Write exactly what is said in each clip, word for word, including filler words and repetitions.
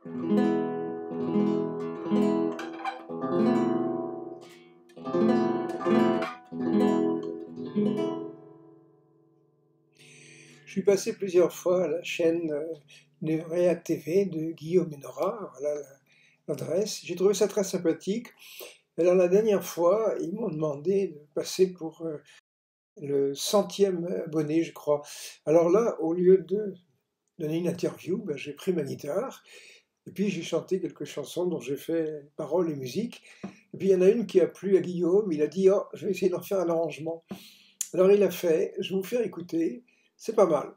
Je suis passé plusieurs fois à la chaîne, heu, Nouréa T V de Guillaume Hénora, voilà la l'adresse. J'ai trouvé ça très sympathique. Alors la dernière fois, ils m'ont demandé de passer pour, heu, le centième abonné, je crois. Alors là, au lieu de donner une interview, bah, j'ai pris ma guitare et puis j'ai chanté quelques chansons dont j'ai fait paroles et musique. Et puis il y en a une qui a plu à Guillaume, il a dit: «Oh, je vais essayer d'en faire un arrangement». Alors il l'a fait, je vais vous faire écouter, c'est pas mal.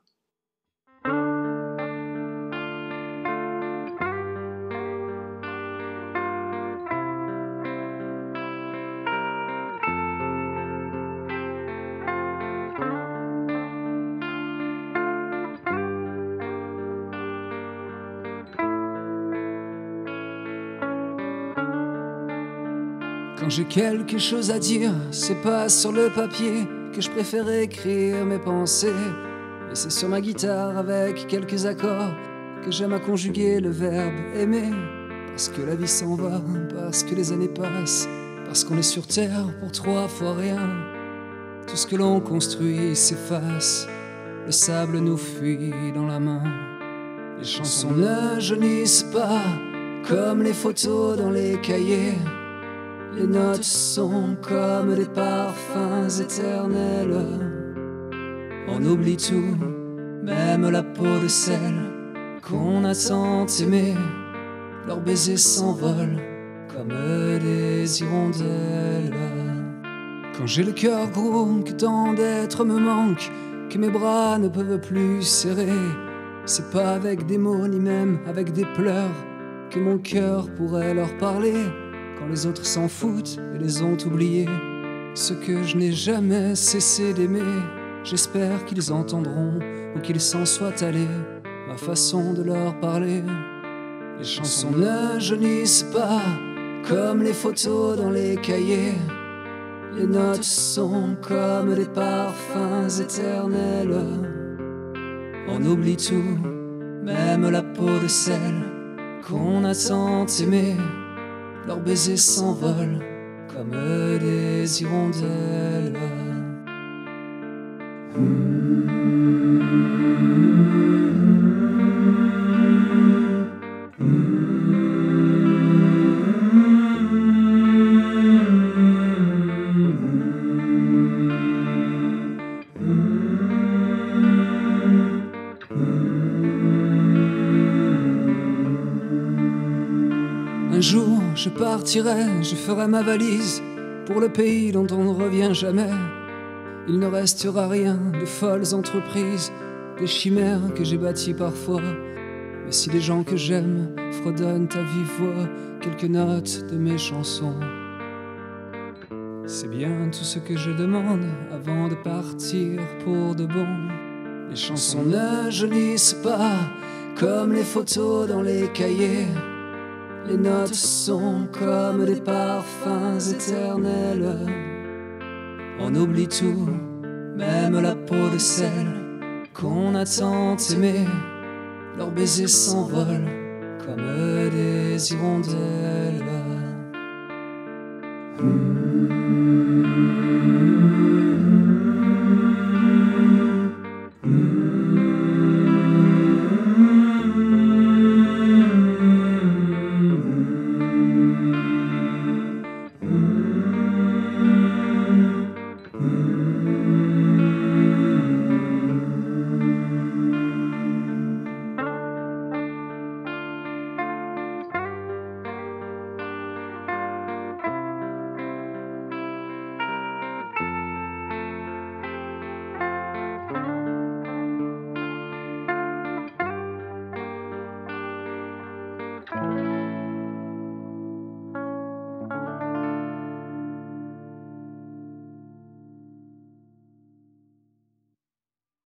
Quand j'ai quelque chose à dire, c'est pas sur le papier que je préfère écrire mes pensées. Et c'est sur ma guitare avec quelques accords que j'aime à conjuguer le verbe aimer. Parce que la vie s'en va, parce que les années passent, parce qu'on est sur terre pour trois fois rien. Tout ce que l'on construit s'efface, le sable nous fuit dans la main. Les chansons ne jaunissent pas comme les photos dans les cahiers. Les notes sont comme des parfums éternels. On oublie tout, même la peau de sel qu'on a tant aimé. Leurs baisers s'envolent comme des hirondelles. Quand j'ai le cœur gros, que tant d'êtres me manquent, que mes bras ne peuvent plus serrer, c'est pas avec des mots ni même avec des pleurs que mon cœur pourrait leur parler. Quand les autres s'en foutent et les ont oubliés, ce que je n'ai jamais cessé d'aimer, j'espère qu'ils entendront ou qu'ils s'en soient allés, ma façon de leur parler. Les chansons ne jaunissent pas comme les photos dans les cahiers. Les notes sont comme des parfums éternels. On oublie tout, même la peau de sel qu'on a tant aimé. Leurs baisers s'envolent comme des hirondelles. Un jour, je partirai, je ferai ma valise pour le pays dont on ne revient jamais. Il ne restera rien de folles entreprises, des chimères que j'ai bâties parfois. Mais si les gens que j'aime fredonnent à vive voix quelques notes de mes chansons, c'est bien tout ce que je demande avant de partir pour de bon. Les chansons ne jaunissent pas comme les photos dans les cahiers. Les notes sont comme des parfums éternels. On oublie tout, même la peau de sel qu'on a tant aimé. Leurs baisers s'envolent comme des hirondelles. Thank you.